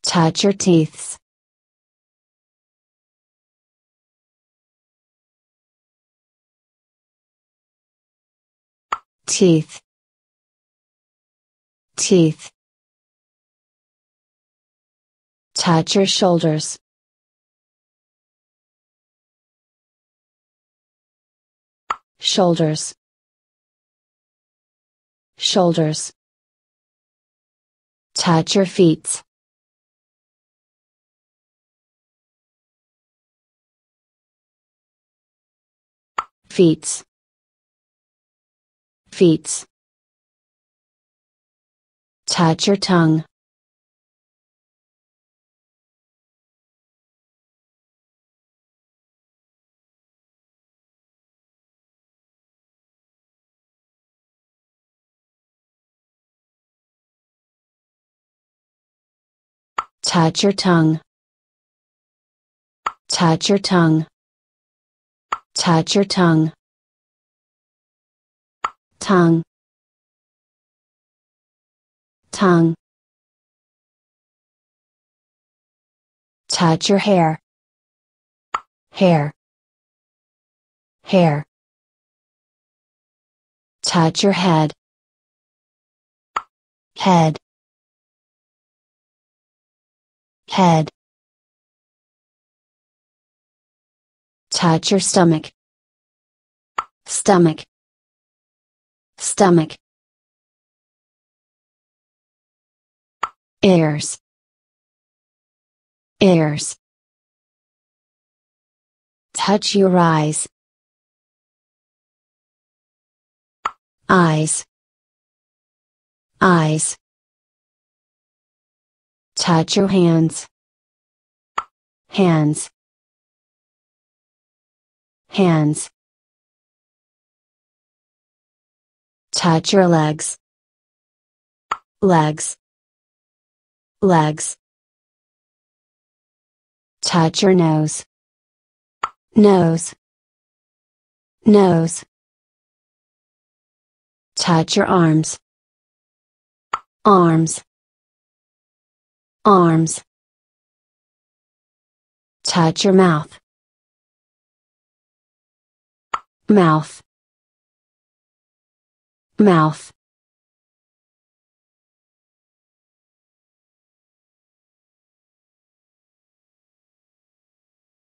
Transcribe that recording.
Touch your teeth. Teeth. Teeth. Touch your shoulders. Shoulders. Shoulders. Touch your feet. Feet. Feet. Touch your tongue. Touch your tongue. Touch your tongue. Touch your tongue. Tongue. Tongue. Touch your hair. Hair. Hair. Touch your head. Head. Head. Touch your stomach. Stomach. Stomach. Ears. Ears. Touch your eyes. Eyes. Eyes. Touch your hands. Hands. Hands. Touch your legs. Legs. Legs. Touch your nose. Nose. Nose. Touch your arms. Arms. Arms. Touch your mouth. Mouth. Mouth.